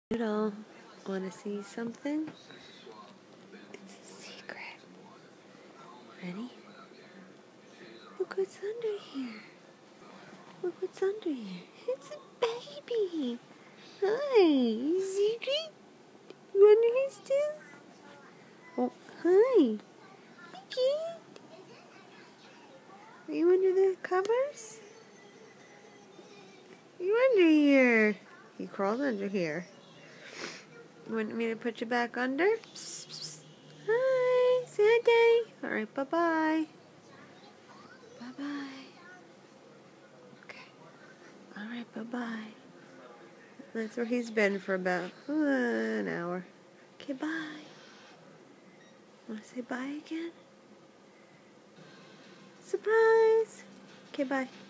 Noodle, want to see something? It's a secret. Ready? Look what's under here. Look what's under here. It's a baby. Hi, secret? You under here still? Oh, hi. Hi, kid. Are you under the covers? You under here. He crawled under here. You want me to put you back under? Psst, psst. Hi, say hi, Daddy. All right, bye-bye. Bye-bye. Okay. All right, bye-bye. That's where he's been for about an hour. Okay, bye. Want to say bye again? Surprise. Okay, bye.